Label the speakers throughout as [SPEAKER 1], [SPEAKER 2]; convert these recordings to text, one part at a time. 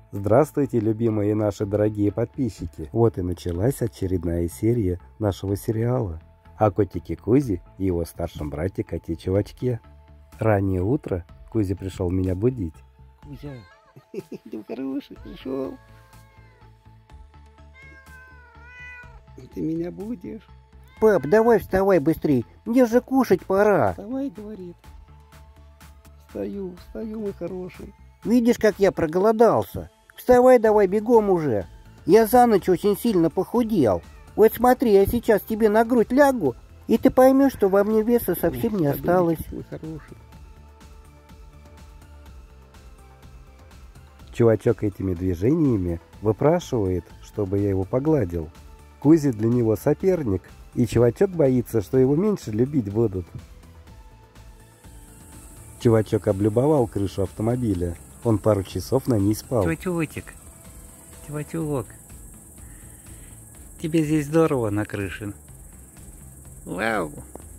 [SPEAKER 1] Здравствуйте, любимые наши дорогие подписчики! Вот и началась очередная серия нашего сериала о котике Кузе и его старшем брате коте Чувачке. Раннее утро Кузя пришел меня будить.
[SPEAKER 2] Кузя, ты хороший, пришел. Ты меня будешь?
[SPEAKER 3] Пап, давай вставай быстрей, мне же кушать пора.
[SPEAKER 2] Вставай, говорит. Встаю, мой хороший.
[SPEAKER 3] Видишь, как я проголодался? Вставай давай бегом уже. Я за ночь очень сильно похудел. Вот смотри, я сейчас тебе на грудь лягу, и ты поймешь, что во мне веса совсем не осталось.
[SPEAKER 2] Мой хороший.
[SPEAKER 1] Чувачок этими движениями выпрашивает, чтобы я его погладил. Кузя для него соперник, и Чувачок боится, что его меньше любить будут. Чувачок облюбовал крышу автомобиля. Он пару часов на ней спал.
[SPEAKER 4] Чувачок, тебе здесь здорово на крыше. Вау!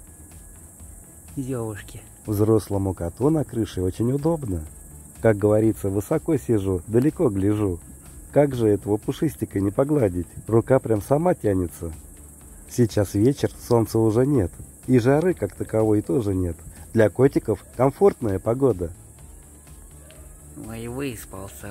[SPEAKER 4] Девушки.
[SPEAKER 1] Взрослому коту на крыше очень удобно. Как говорится, высоко сижу, далеко гляжу. Как же этого пушистика не погладить? Рука прям сама тянется. Сейчас вечер, солнца уже нет. И жары как таковой тоже нет. Для котиков комфортная погода.
[SPEAKER 4] Ой, выспался.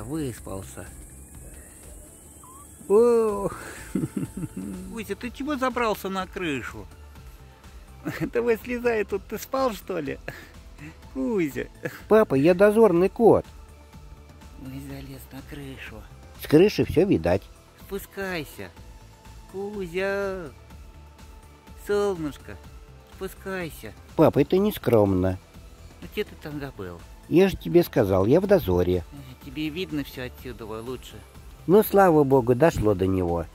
[SPEAKER 4] О! Кузя, ты чего забрался на крышу? Давай слезай, тут ты спал, что ли? Кузя.
[SPEAKER 3] Папа, я дозорный кот.
[SPEAKER 4] Ой, залез на крышу.
[SPEAKER 3] С крыши все видать.
[SPEAKER 4] Спускайся. Кузя. Солнышко, спускайся.
[SPEAKER 3] Папа, это не скромно.
[SPEAKER 4] Ну где ты там забыл?
[SPEAKER 3] Я же тебе сказал, я в дозоре.
[SPEAKER 4] Тебе видно все отсюда лучше.
[SPEAKER 3] Ну, слава богу, дошло до него.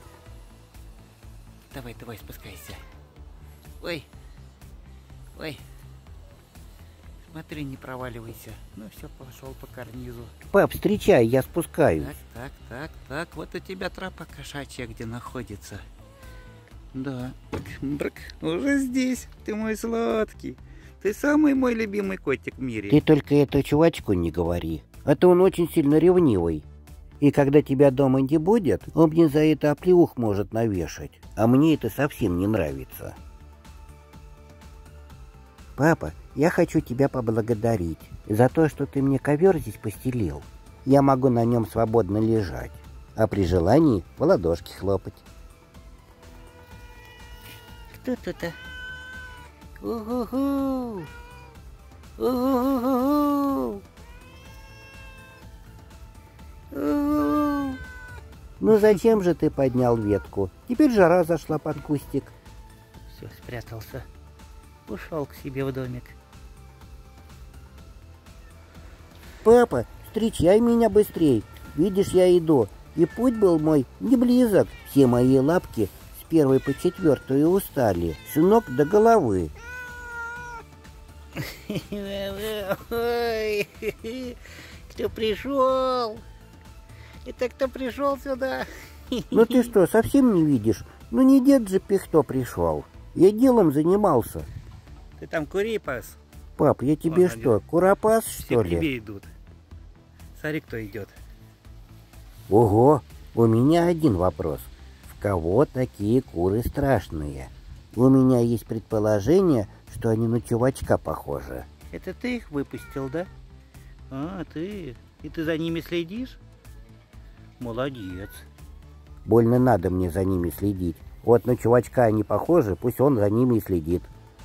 [SPEAKER 4] Давай, спускайся. Ой. Смотри, не проваливайся. Ну все, пошел по карнизу.
[SPEAKER 3] Пап, встречай, я спускаюсь.
[SPEAKER 4] Так. Вот у тебя тропа кошачья, где находится. Да. Брк, уже здесь. Ты мой сладкий. Ты самый мой любимый котик в мире.
[SPEAKER 3] Ты только это Чувачку не говори, а то он очень сильно ревнивый. И когда тебя дома не будет, он мне за это оплеух может навешать. А мне это совсем не нравится. Папа, я хочу тебя поблагодарить за то, что ты мне ковер здесь постелил. Я могу на нем свободно лежать, а при желании в ладошки хлопать.
[SPEAKER 4] Кто тут-то?
[SPEAKER 3] У-ху-ху! У-ху-ху-ху! У-ху! Ну зачем же ты поднял ветку? Теперь жара зашла под кустик.
[SPEAKER 4] Все, спрятался. Ушел к себе в домик.
[SPEAKER 3] Папа, встречай меня быстрей. Видишь, я иду. И путь был мой не близок. Все мои лапки с 1 по 4 устали. С ног до головы.
[SPEAKER 4] Ой, кто пришел? Это кто пришел сюда?
[SPEAKER 3] Ну ты что, совсем не видишь? Ну не дед же Пихто пришел. Я делом занимался.
[SPEAKER 4] Ты там курей пас?
[SPEAKER 3] Пап, я тебе
[SPEAKER 4] Ага,
[SPEAKER 3] что, куропас,
[SPEAKER 4] Все
[SPEAKER 3] что
[SPEAKER 4] к
[SPEAKER 3] ли?
[SPEAKER 4] тебе идут. Смотри, кто идет.
[SPEAKER 3] Ого, у меня один вопрос. В кого такие куры страшные? У меня есть предположение, что они на Чувачка похожи.
[SPEAKER 4] Это ты их выпустил, да? А, ты. И ты за ними следишь? Молодец.
[SPEAKER 3] Больно надо мне за ними следить. Вот на Чувачка они похожи, пусть он за ними и следит.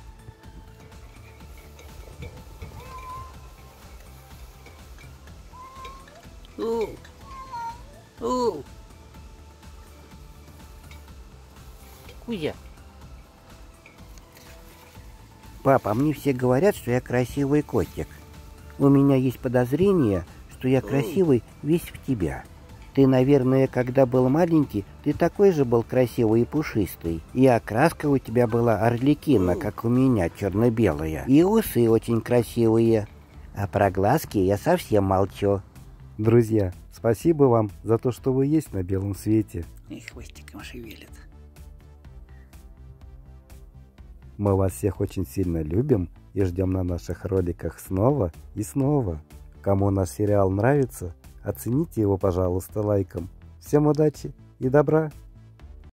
[SPEAKER 4] Кузя.
[SPEAKER 3] Папа, а мне все говорят, что я красивый котик. У меня есть подозрение, что я красивый весь в тебя. Ты, наверное, когда был маленький, ты такой же был красивый и пушистый. И окраска у тебя была орликина, как у меня, черно-белая. И усы очень красивые. А про глазки я совсем молчу.
[SPEAKER 1] Друзья, спасибо вам за то, что вы есть на белом свете.
[SPEAKER 4] И хвостиком шевелит.
[SPEAKER 1] Мы вас всех очень сильно любим и ждем на наших роликах снова и снова. Кому наш сериал нравится, Оцените его, пожалуйста, лайком. Всем удачи и добра!